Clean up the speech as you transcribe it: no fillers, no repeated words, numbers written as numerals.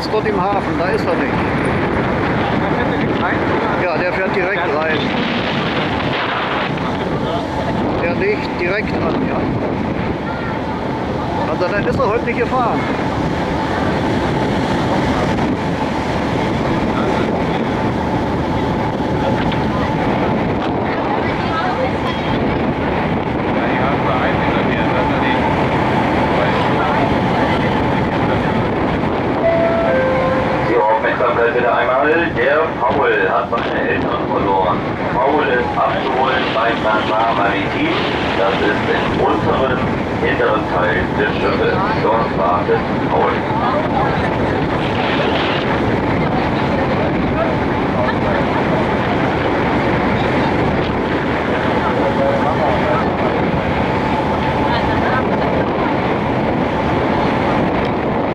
ist dort im Hafen, da ist er nicht. Ja, der fährt direkt rein. Der legt direkt an, ja. Also dann ist er heute nicht gefahren. Bitte einmal, der Paul hat seine Eltern verloren. Paul ist abzuholen beim Myanmar Maritim. Das ist im unteren, hinteren Teil des Schiffes. Dort wartet Paul.